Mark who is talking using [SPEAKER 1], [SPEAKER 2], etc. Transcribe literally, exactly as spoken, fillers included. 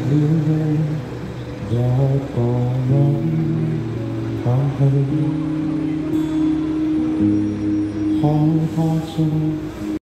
[SPEAKER 1] 流泪也多能放弃，害怕着。